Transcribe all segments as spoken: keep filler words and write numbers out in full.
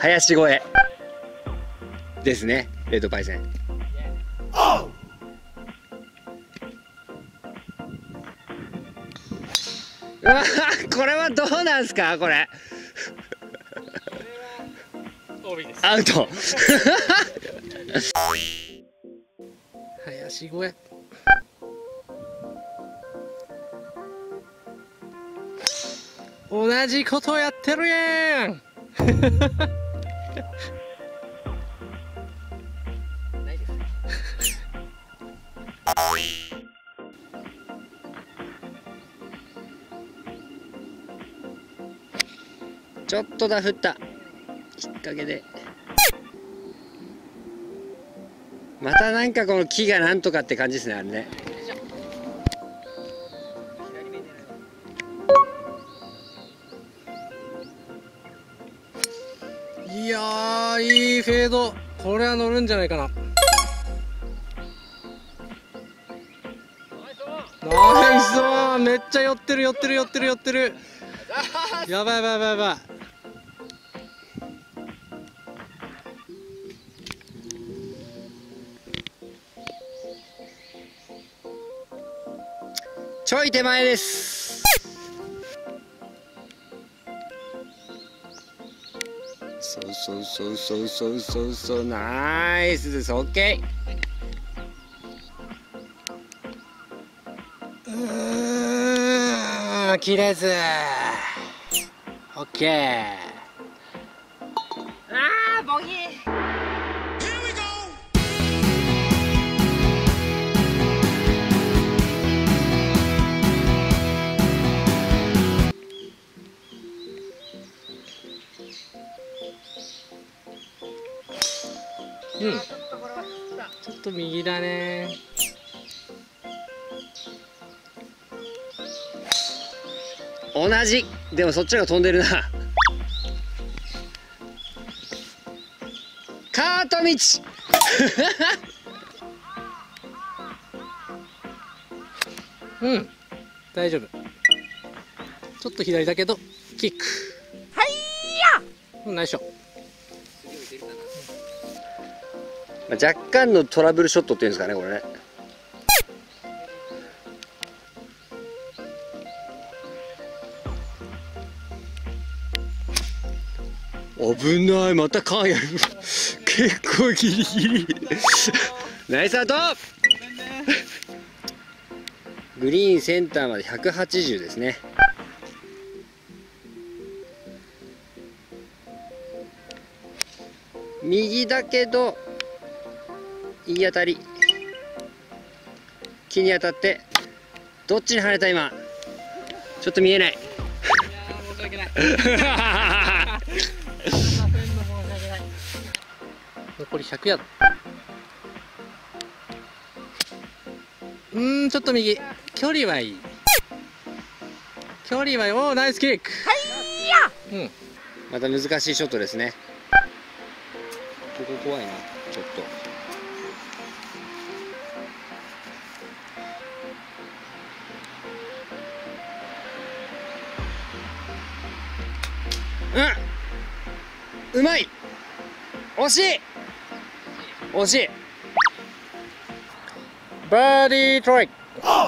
林越えですね、レッドパイセン。うわこれはどうなんすかこれ。アウト。林越え。同じことやってるやん。ちょっとだ振った。引っ掛けで。またなんかこの木がなんとかって感じですね、あれね。いやー、いいフェード。これは乗るんじゃないかな。ナイスワン。めっちゃ寄ってる寄ってる寄ってる寄ってる。やばいやばいやばいやばい。ちょい手前です。そうそうそうそうそうそうそう、ナイスです。オッケー。うーん、切れず。オッケー。 あー、ボギー。 うん、ちょっと右だね。同じ。でもそっちが飛んでるな。カート道。うん、大丈夫。ちょっと左だけどキック。はいや。ナイスショット。まあ、若干のトラブルショットっていうんですかね、これね。危ない、またカーやる。結構ギリギリ。ナイスアウト。グリーンセンターまでひゃくはちじゅうですね。右だけどいい当たり。木に当たってどっちに跳ねた今。ちょっと見えない。いや申し訳ない。残りひゃくヤード。うーん、ちょっと右。距離はいい。距離はいい。おお、ナイスキック。はいや。うん。また難しいショットですね。ここ怖いな、ちょっと。うん、うまい。惜しい惜しい。バーディートライ。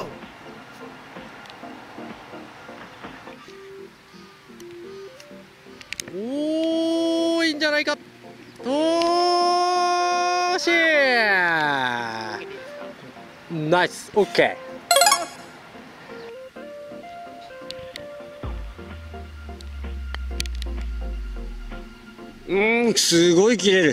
おー、いいんじゃないか。惜しい。ナイス、オッケー。うーん、すごい切れる。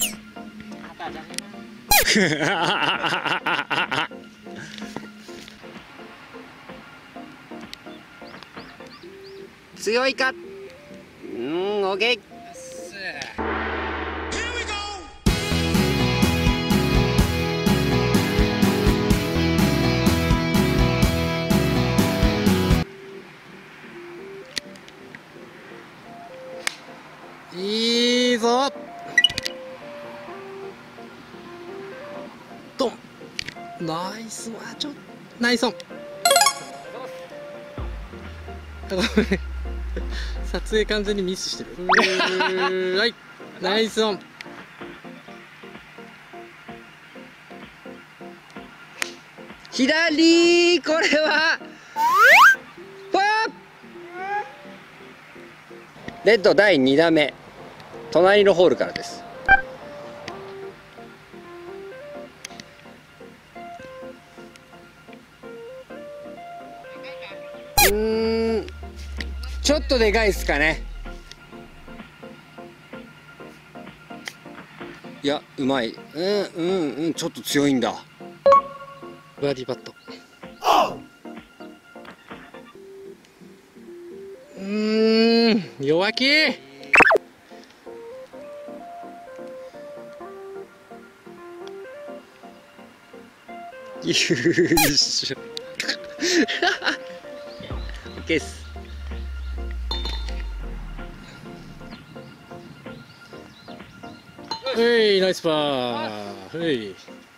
強いか。うん、オッケー。いいぞ。ドン。ナイスわ、ちょっとナイスオン。ごめん、撮影完全にミスしてる。はい。 ナイスオン。左、これはフォア。レッドだいに打目、隣のホールからです。うーん、ちょっとでかいですかね。いや、うまい。うんうんうん、ちょっと強いんだ。バーディーパット。うーん、弱気。よいしょ。オッケーっす。はい、ナイスパー。はい。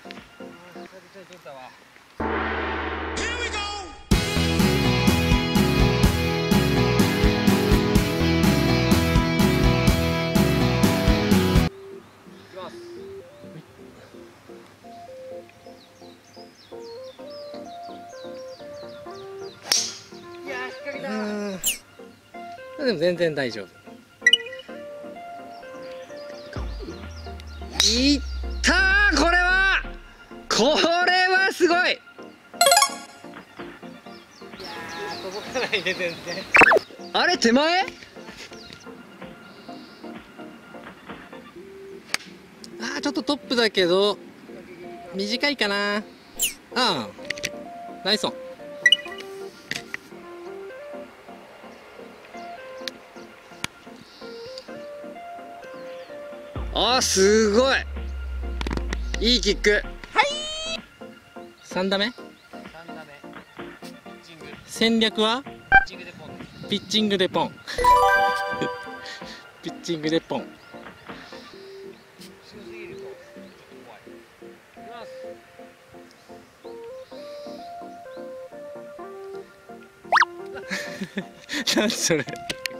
でも全然大丈夫。いったー、これはこれはすごい。いやー、届かないね、全然。あれ、手前。あー、ちょっとトップだけど短いかな。ああ、ナイスオン。あー、すごいいいキック。はい、さん打目。さん打目。戦略はピッチングでポン。ピッチングでポン。何それ。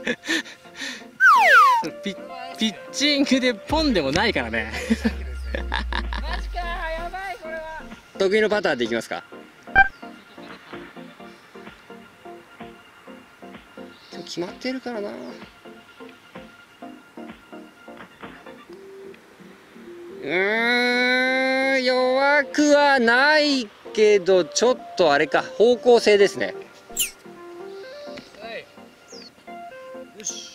ピッピッチングでポンでもないからね。マジか、やばいこれは。得意のパターでいきますか。今日決まってるからな。うーん、弱くはないけどちょっとあれか、方向性ですね。よし。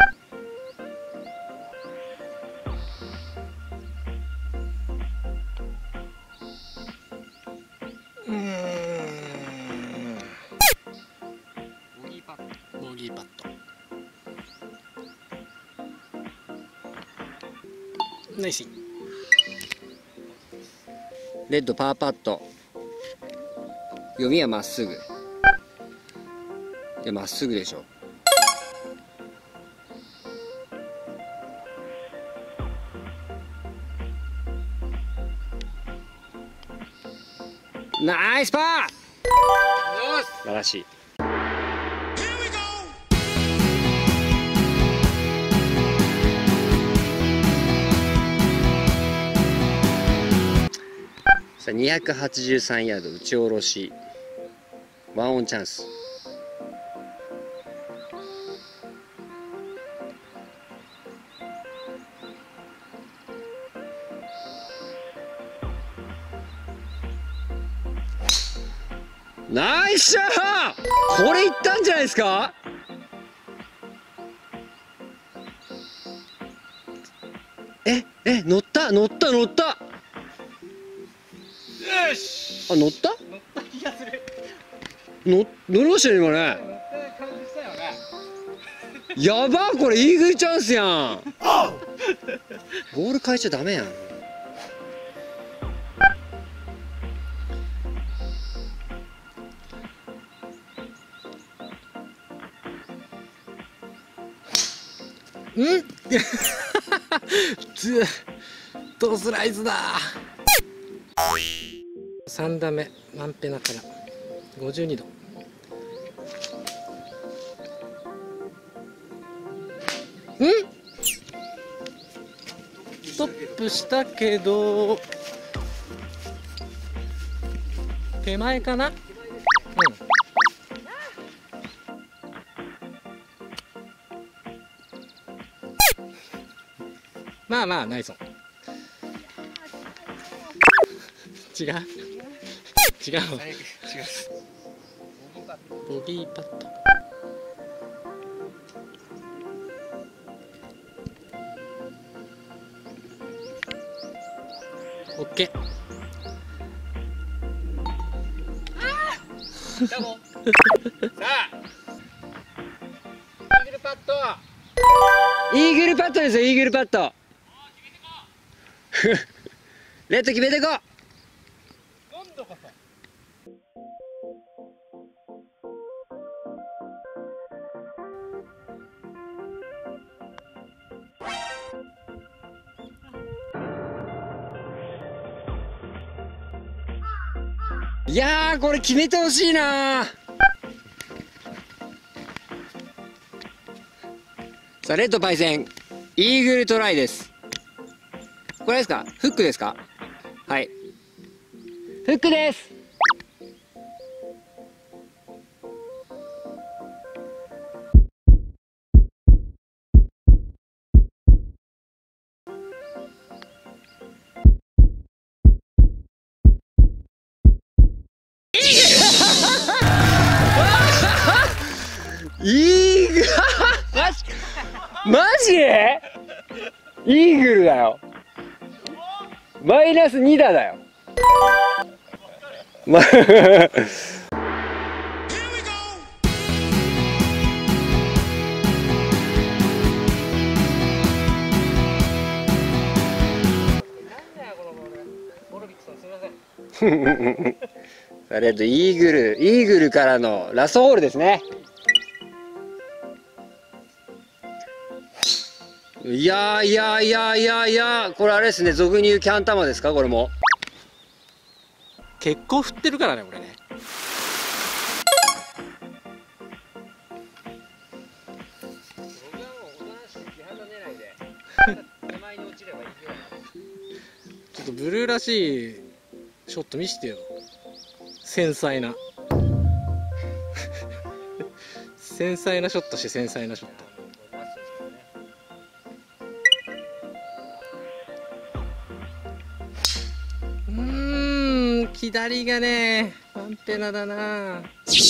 うーん、ボギーパット。ボギーパット。ナイス。レッドパーパット。読みはまっすぐ。で、まっすぐでしょ。ナイスパー。素晴らしい。さあにひゃくはちじゅうさんヤード打ち下ろし、ワンオンチャンス。ナイスショー。これいったんじゃないですか。ええ、乗った乗った乗った。よし。あ、乗った。乗った気がする。乗乗りましたね今ね。乗った感じしたよね。やば、これイーグルチャンスやん。ボール変えちゃダメやん。んずっとスライスだ。さん打目、マンペナからごじゅうにど。んプしたけど手前かな。うん、まあまあナイスオン。違う違うボギーパット。オッケー。さあイーグルパット。 イーグルパットですよ、イーグルパット。レッド決めていこう。 今度こそ。 いやー、これ決めてほしいなー。さあレッドパイセンイーグルトライです。これですか、フックですか。はい、フックです。イーグルマジマジイーグルだよ。マイナスに打だよ。まあレッドイーグルイーグルからのラストホールですね。いやいやいやいやいや、これあれですね、俗に言うキャン玉ですか。これも結構振ってるからね俺ね。ちょっとブルーらしいショット見してよ。繊細な繊細なショットして繊細なショット。うーん、左がねアンテナだなあ。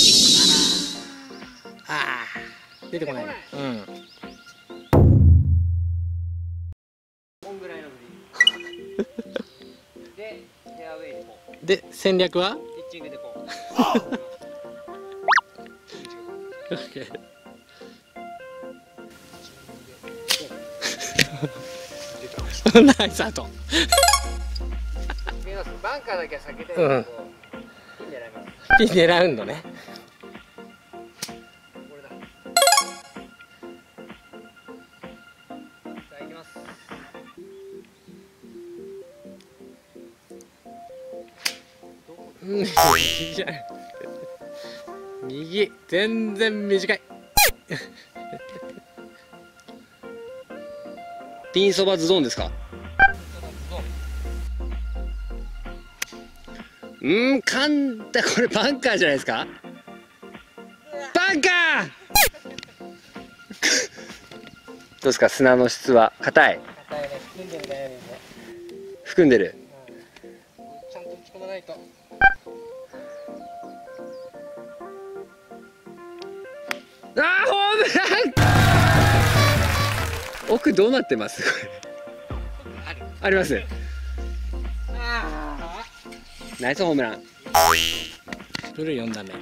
あー出てこない。うん、 こんぐらいの振りでフェアウェイでこうで戦略はピッチングでこうオッケー。ナイスアウト。 バンカーだけは避けたいけど、 うん、 ピン狙います。 ピン狙うんのね。 これだ。さあ行きます。 うん、右じゃない。右全然短い。 ピンそばズドンですか。うーん、かんだ、これバンカーじゃないですか。バンカーどうですか、砂の質は硬い。 硬いね、含んでるね。 含んでる。 うん、ちゃんと打ち込まないと。 あー、ホームラン奥どうなってますこれ。 あるあります。 あナイスホームラン。 ブルーよん打目。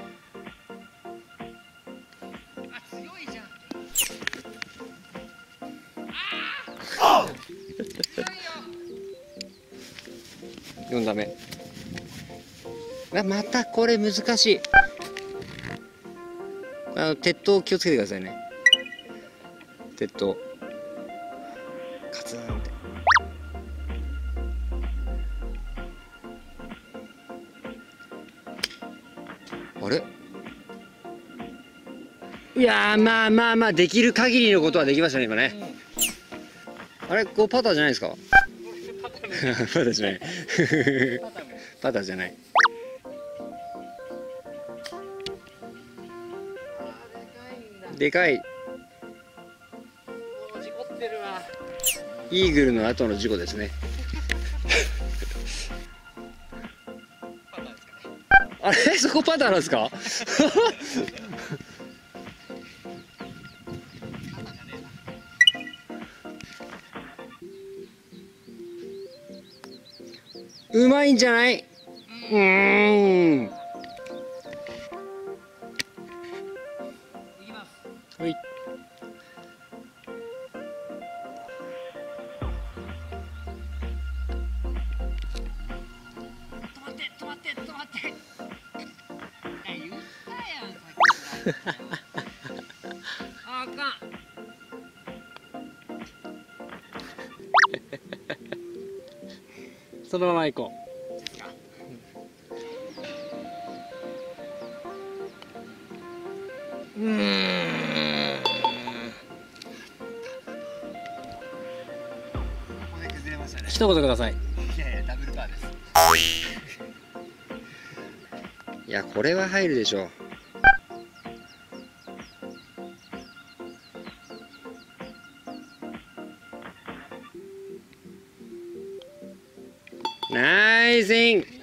よん打目。あ、またこれ難しい。あの鉄塔気をつけてくださいね。鉄塔カツンって。あれ、いやー、まあまあまあできる限りのことはできましたね今ね。あれ、こうパターじゃないですか。 パターじゃないパターじゃない。でかい。 事故ってるわ。 イーグルの後の事故ですね。あれそこパターなんですか？うまいんじゃない？うーん。はい。 止まって止まって止まって。言ったやんさっきから。あかん。そのまま行こう。うーん。ここで崩れましたね。一言ください。いやいやダブルパーです。 いやこれは入るでしょう。ナイスイン。